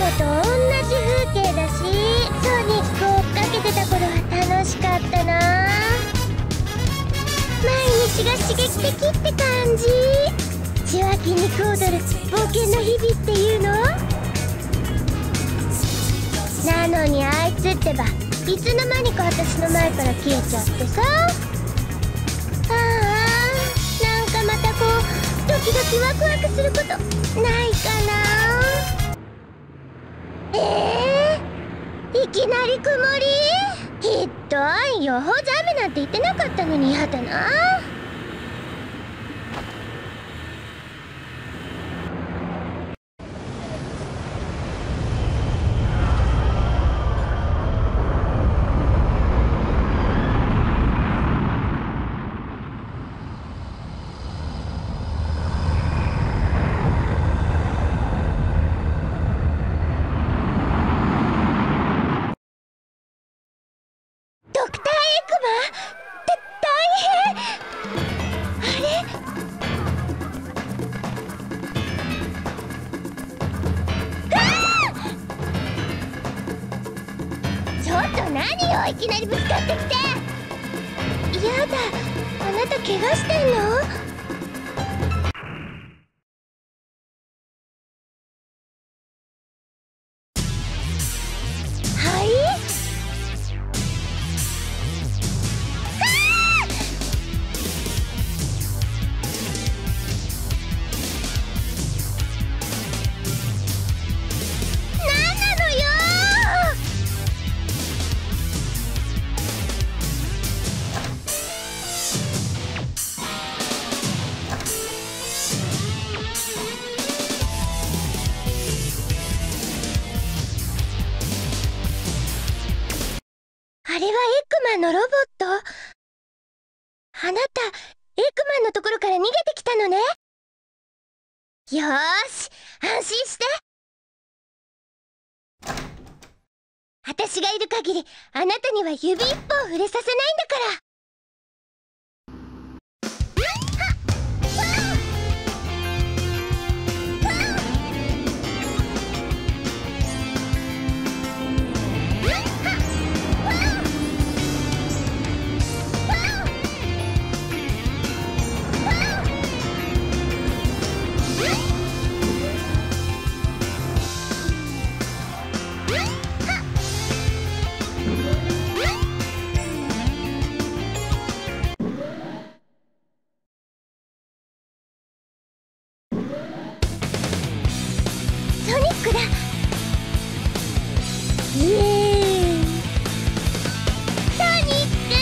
と同じ風景だし、ソニックを追っかけてた頃は楽しかったな。毎日が刺激的って感じ。血は筋肉踊る冒険の日々っていうの。なのにあいつってばいつの間にか私の前から消えちゃってさ。ああ、なんかまたこうドキドキワクワクすることないかな。いきなり曇り？ひっどい。予報じゃ雨なんて言ってなかったのに嫌だな。いきなりぶつかってきて。やだ、あなた怪我してんの？はい？なんなのよ。あれはエッグマンのロボット？あなた、エッグマンのところから逃げてきたのね。よーし、安心して。私がいる限り、あなたには指一本触れさせないんだから。ソニックだ。イエーイ。ソニック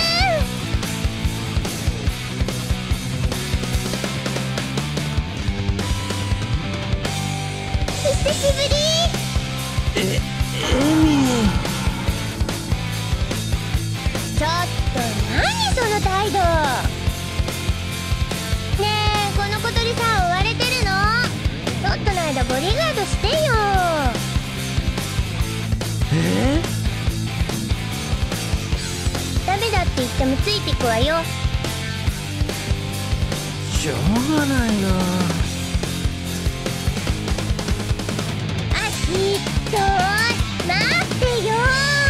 久しぶり。 エミ。 ちょっと何その態度。ねえ、この小鳥さん追われてるの？ちょっとの間ボディーガードしてよ。ダメだって言ってもついてくわよ。 しょうがないな。 あ、ひっどい。待ってよ。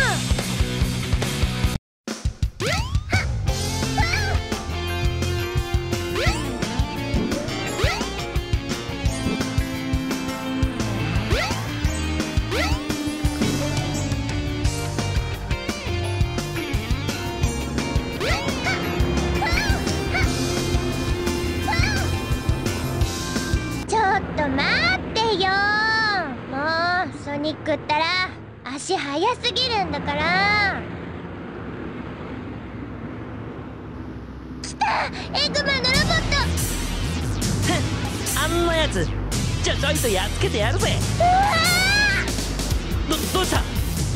ちょっと待ってよ。もうソニックったら足速すぎるんだから。来た、エッグマンのロボット。 あんなやつちょいとやっつけてやるぜ。 うわー！どうした？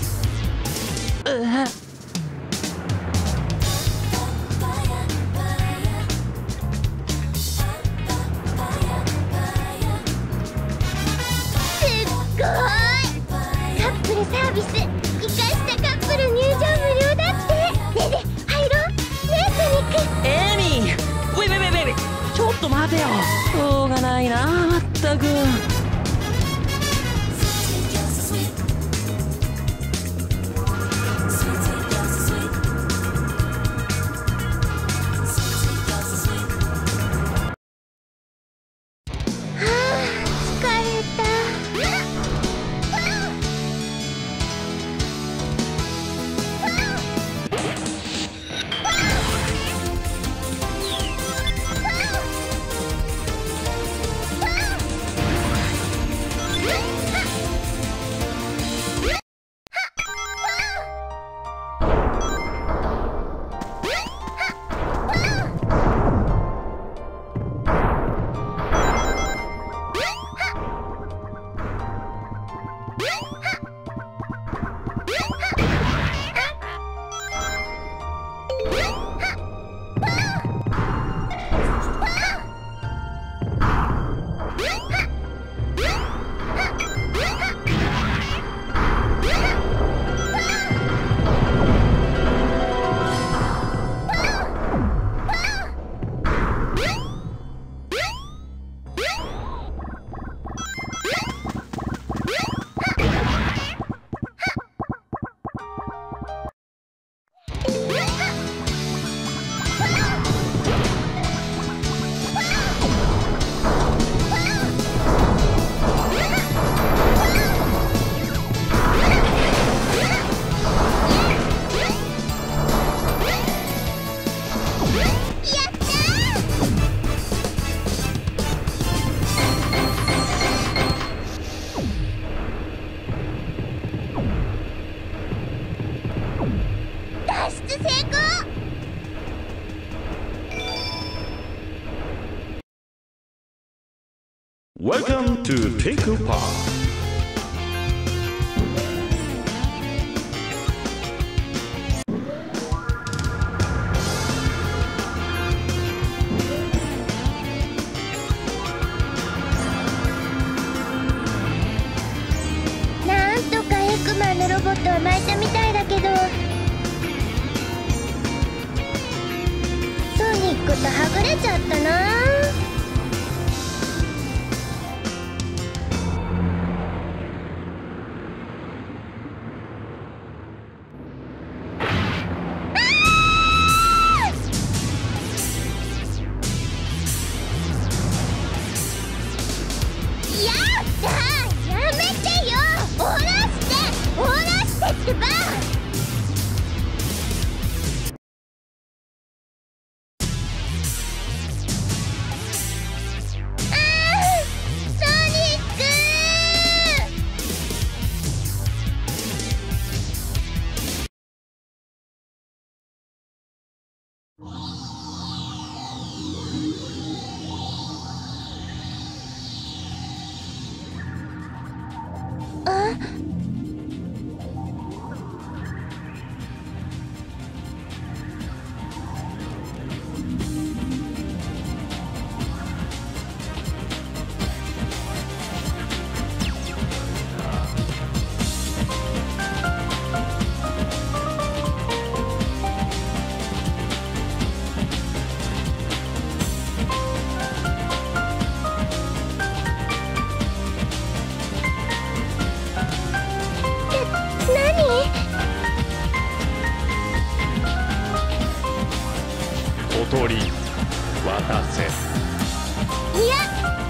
カップルサービス生かしたカップル入場無料だって。ねえねえ入ろう。ねえソニック。 エミー、ウェイちょっと待てよ。しょうがないな、まったく。 Welcome to Twinkle Park. なんとかエッグマンのロボットを巻いたみたいだけど、ソニックとはぐれちゃったな。 小鳥渡せ。 いや、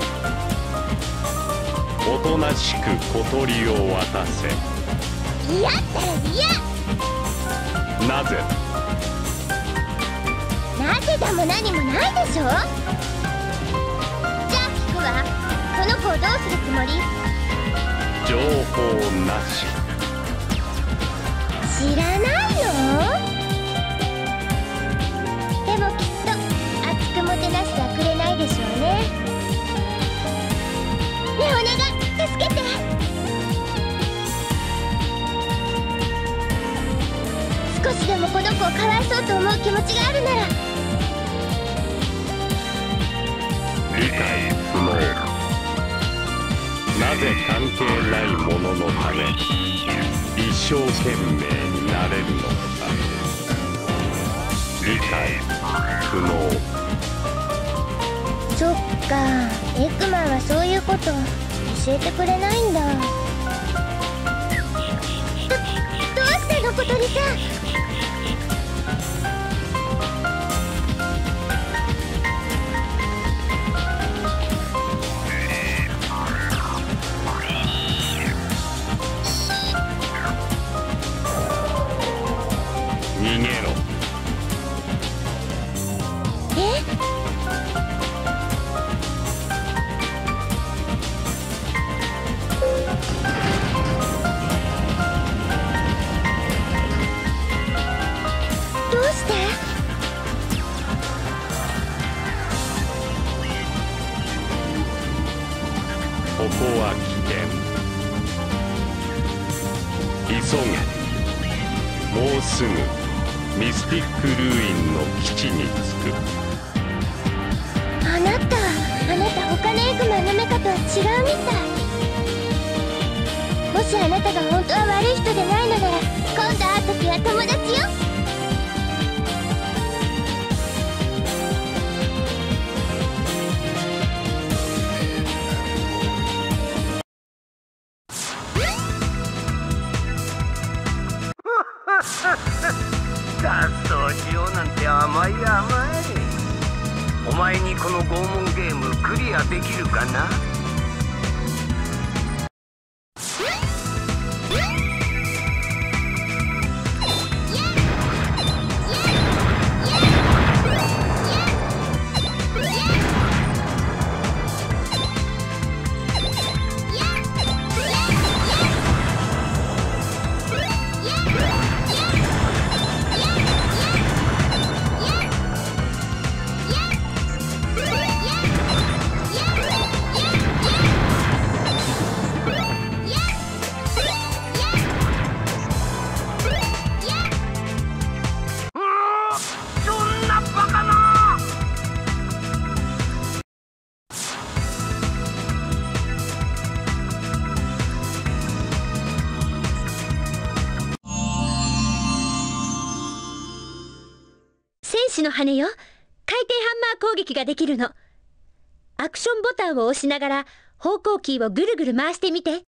おとなしく小鳥を渡せ。 いやっていや。 なぜ？ なぜだも何もないでしょ。じゃあ聞くわ。この子をどうするつもり？ 情報なし。 知らないの？でもきっと熱くもてなしてはくれないでしょうね。ねえお願い、助けて。少しでもこの子をかわいそうと思う気持ちがあるなら。 理解不能。なぜ関係ないもののため一生懸命になれるのか。理解不能。 そっか、エッグマンはそういうこと教えてくれないんだ。どうしたの小鳥さん。 逃げろ。 どうして？ ここは危険。急げ。もうすぐミスティックルーインの基地に着く。 あなた他のエッグマンのメカとは違うみたい。もしあなたが本当は悪い人でないのなら今度会う時は友達よ。 脱走しようなんて甘い甘い。お前にこの拷問ゲームクリアできるかな？ 私の羽よ。回転ハンマー攻撃ができるの。アクションボタンを押しながら方向キーをぐるぐる回してみて。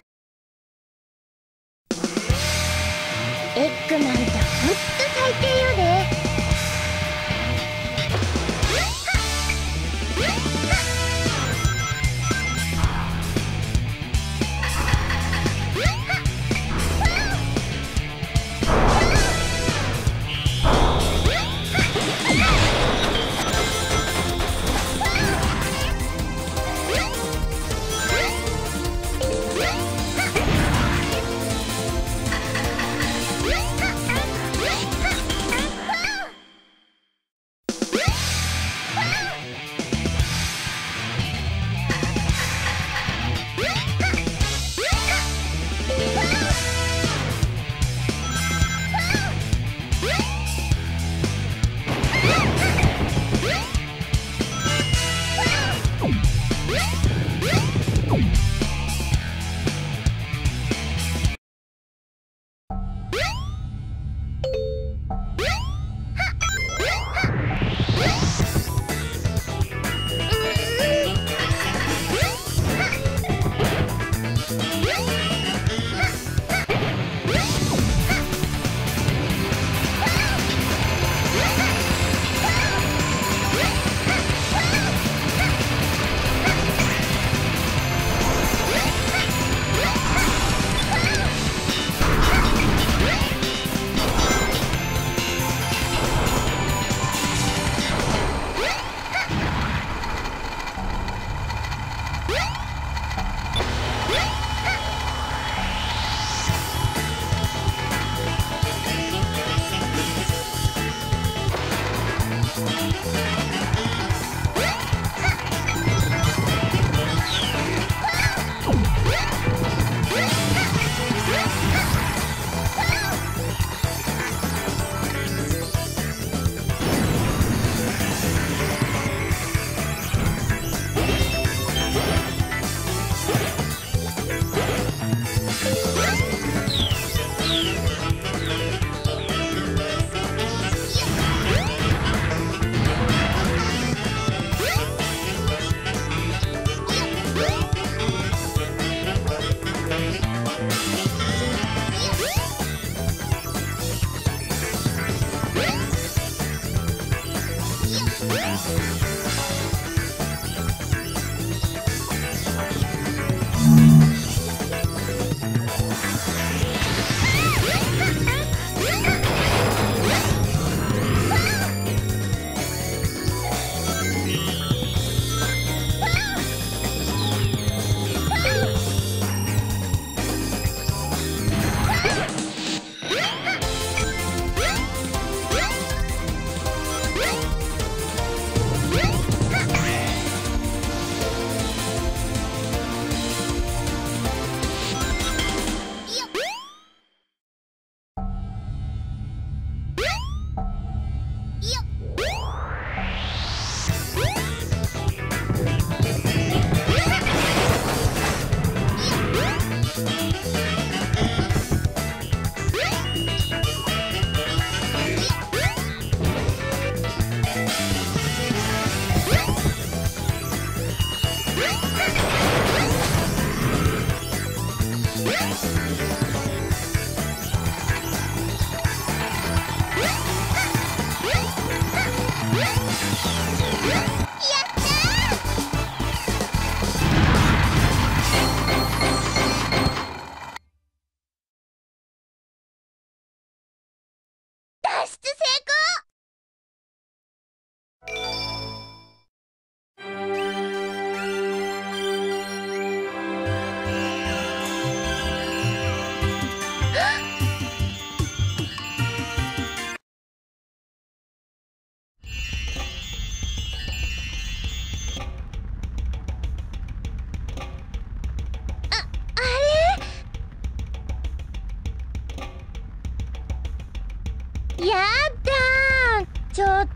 エッグマンってほんと最低よ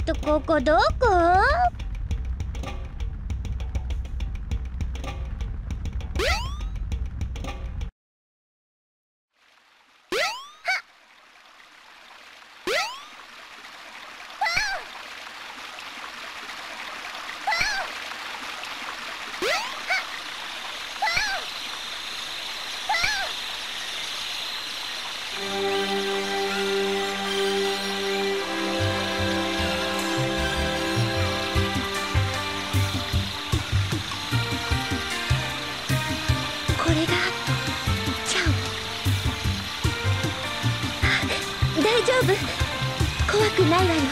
ここどこ？ 怖くないわよ。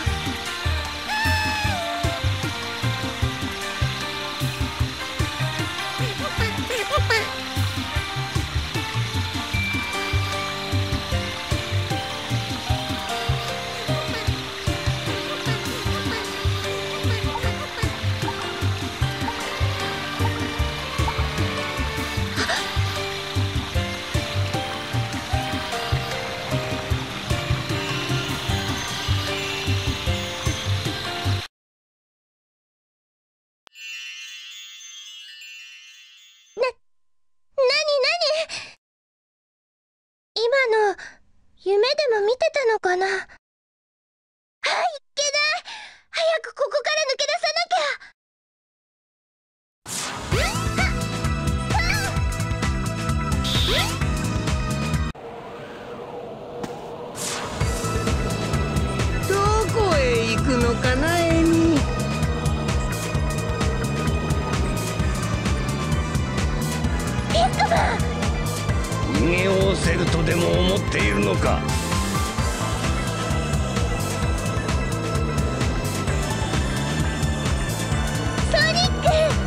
夢でも見てたのかな。あ、いっけない。早くここから抜け出さなきゃ。 どこへ行くのかな、エミ。 エッグマン。 逃げおせるとでも思っているのか。 ソニッ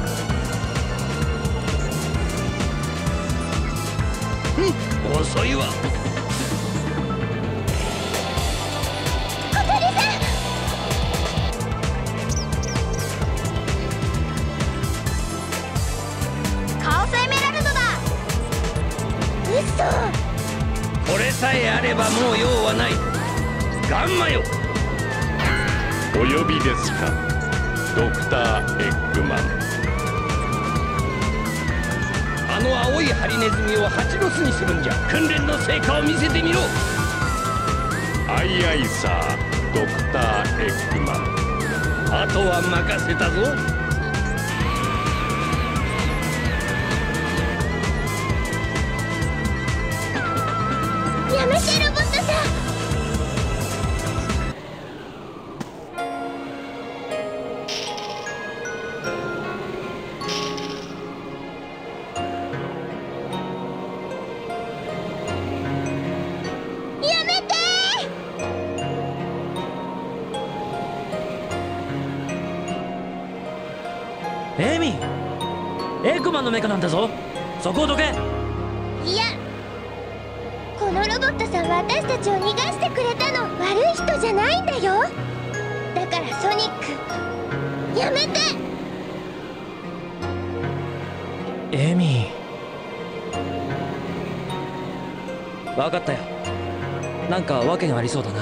ク。 遅いわ。 小鳥さん。カオスエメラルドだ。 これさえあればもう用はない。ガンマよ。 お呼びですか、ドクター・エッグマン。 あの青いハリネズミを蜂の巣にするんじゃ。訓練の成果を見せてみろ。 アイアイサー、ドクター・エッグマン。 あとは任せたぞ。 やめて、ロボットさん。やめて。 エミ、エッグマンのメカなんだぞ。そこをどけ。 いや、このロボットさんは私たちを逃がしてくれたの。悪い人じゃないんだよ。だからソニック、やめて。 エミ、分かったよ。なんか訳がありそうだな。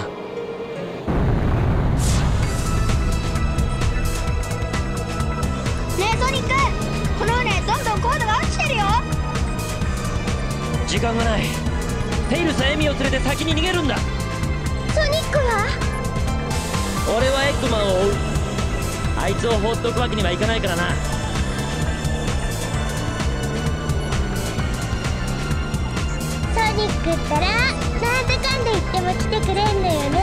ねえソニック、この船どんどん高度が落ちてるよ。 時間がない。テイルスはエミを連れて先に逃げるんだ。 ソニックは？ 俺はエッグマンを追う。あいつを放っておくわけにはいかないからな。 ソニックったらなんだかんだ言っても来てくれんのよね。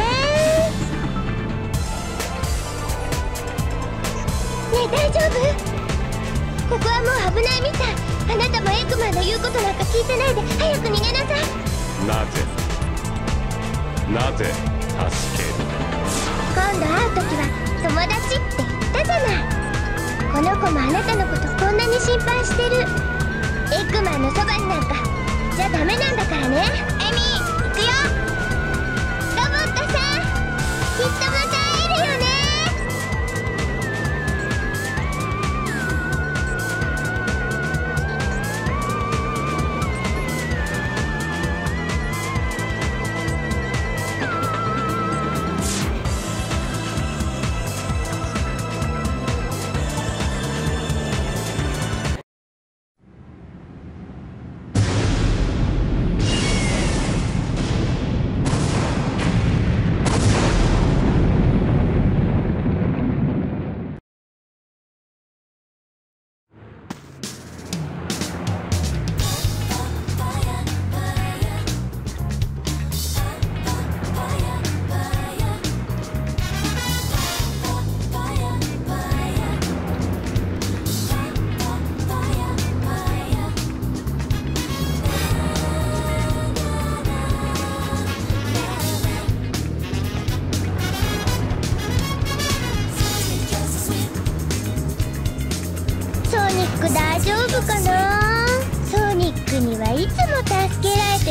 ねえ大丈夫？ここはもう危ないみたい。あなたもエッグマンの言うことなんか聞いてないで早く逃げなさい。 なぜ助ける。 今度会う時は友達って言ったじゃない。この子もあなたのことこんなに心配してる。エッグマンのそばになんかじゃダメなんだからね。エミー、行くよ。ロボットさん、きっとまた会えるよね。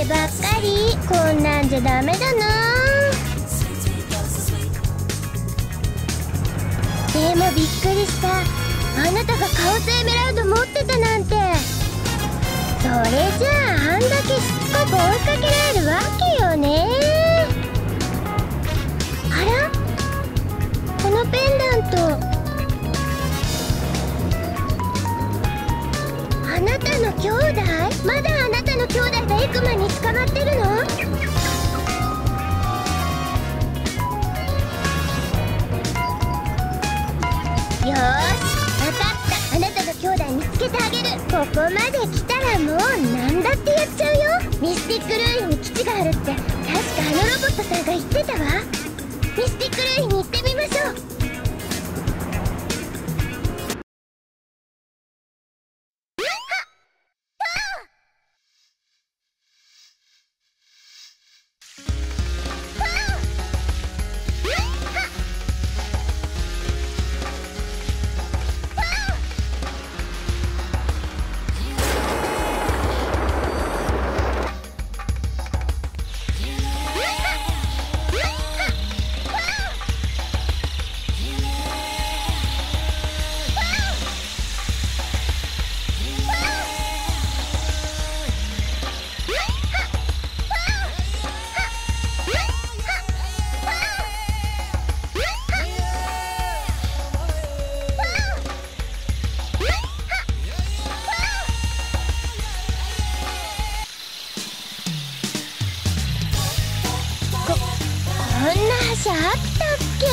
ってばっかり。こんなんじゃダメだな。でもびっくりした。あなたがカオスエメラルド持ってたなんて。それじゃああんだけしつこく追いかけられるわけよね。あら、このペンダント、あなたの兄弟？まだあなたの兄弟がエクマに捕まってるの？よーし、わかった。あなたの兄弟見つけてあげる。ここまで来たらもう何だってやっちゃうよ。ミスティックルーインに基地があるって確かあのロボットさんが言ってたわ。ミスティックルーインに行ってみましょう。こんな橋あったっけ？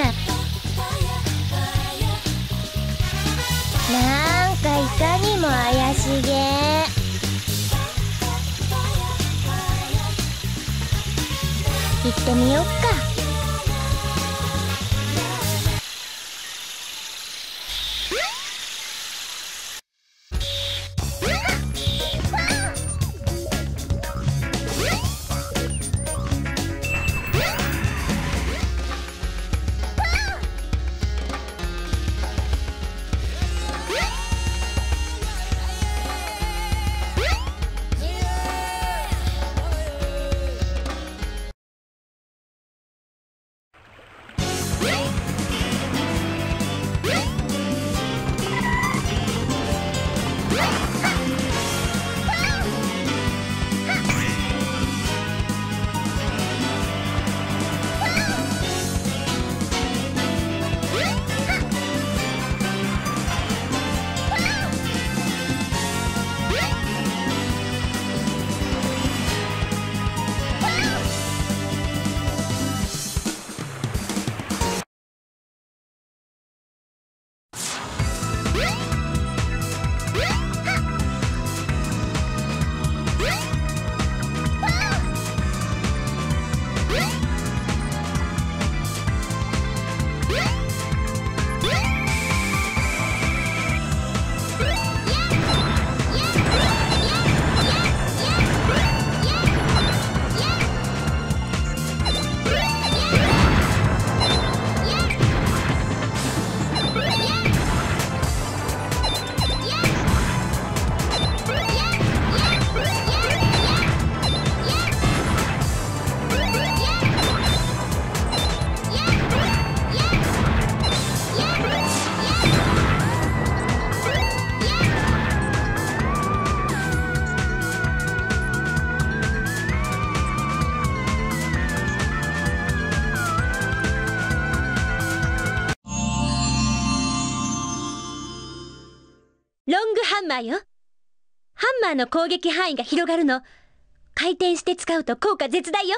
なんかいかにも怪しげ。行ってみよっか。 ロングハンマーよ。ハンマーの攻撃範囲が広がるの。回転して使うと効果絶大よ。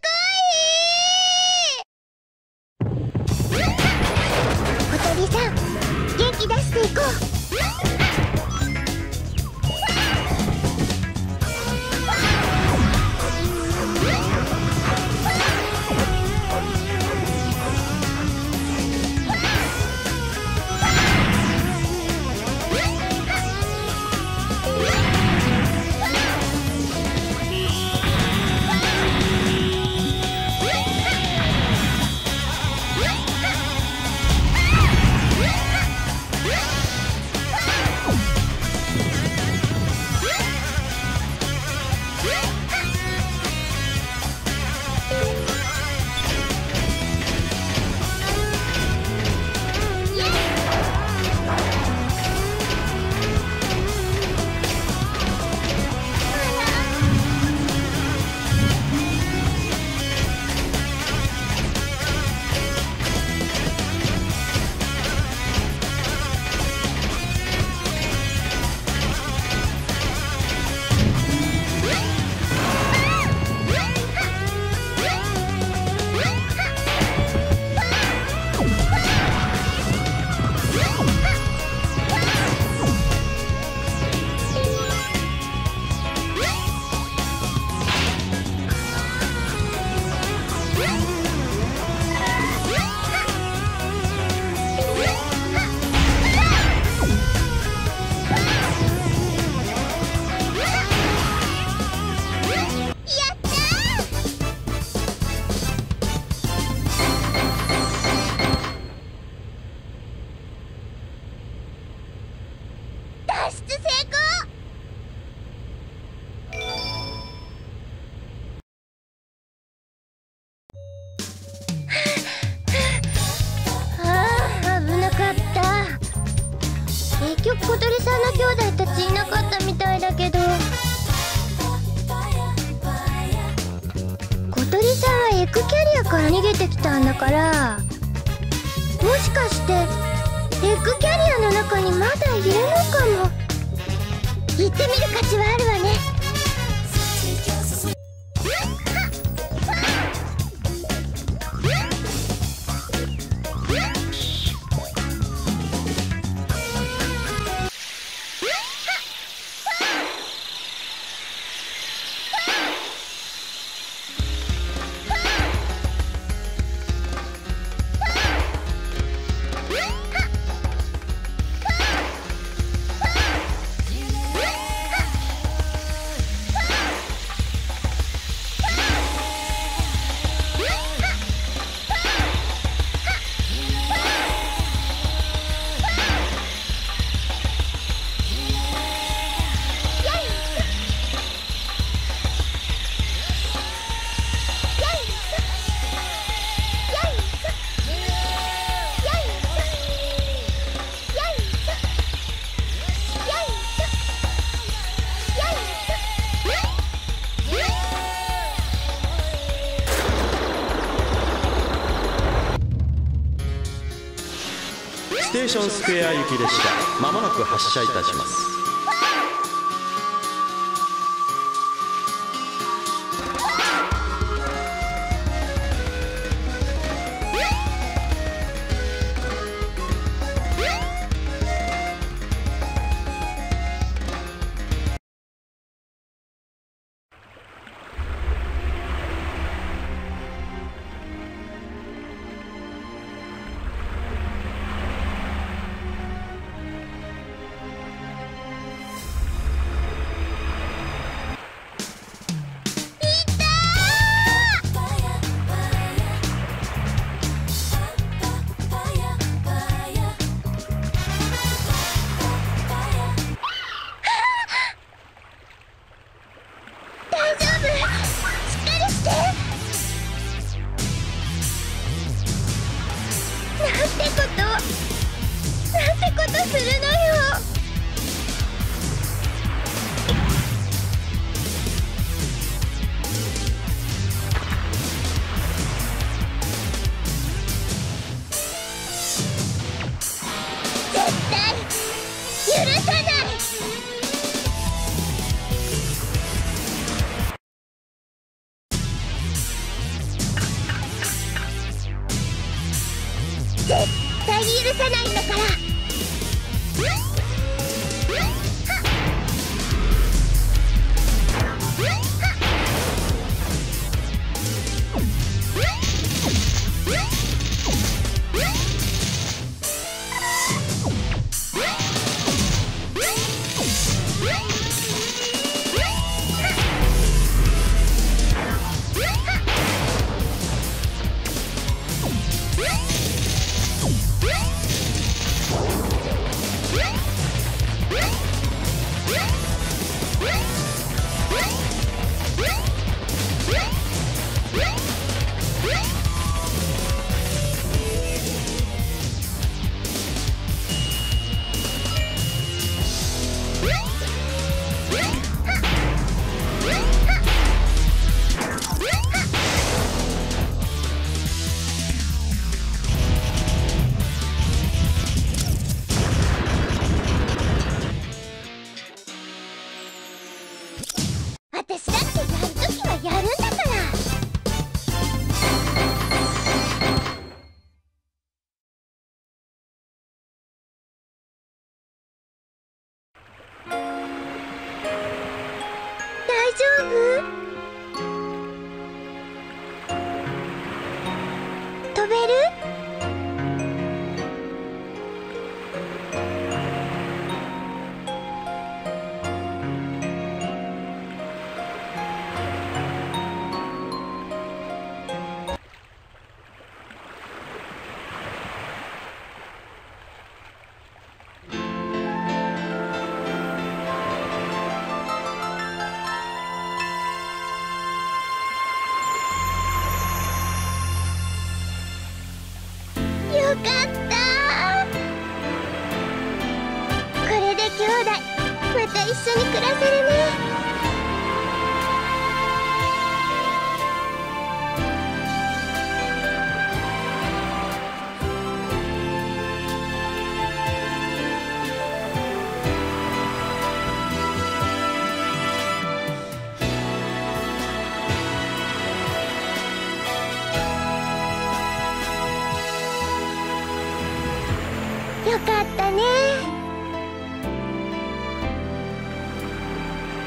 小鳥さん、 から逃げてきたんだから、もしかしてエッグキャリアの中にまだいるのかも。行ってみる価値はあるわね。 ステーションスクエア行き列車、まもなく発車いたします。飛べる？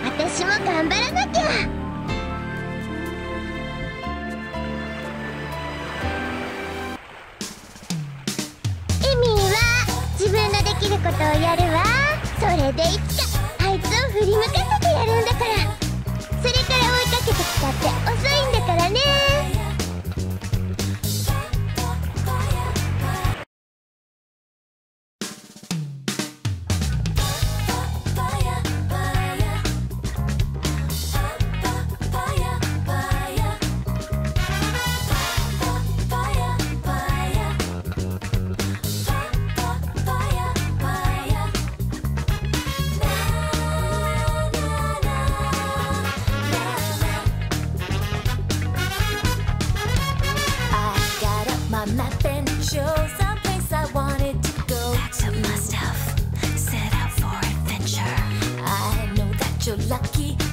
私も頑張らなきゃ。エミーは自分のできることをやるわ。それでいつかあいつを振り向かせてやるんだから。それから追いかけてきたって遅いんだからね。 Map and show someplace I wanted to go. Packed up my stuff, set out for adventure. I know that you're lucky.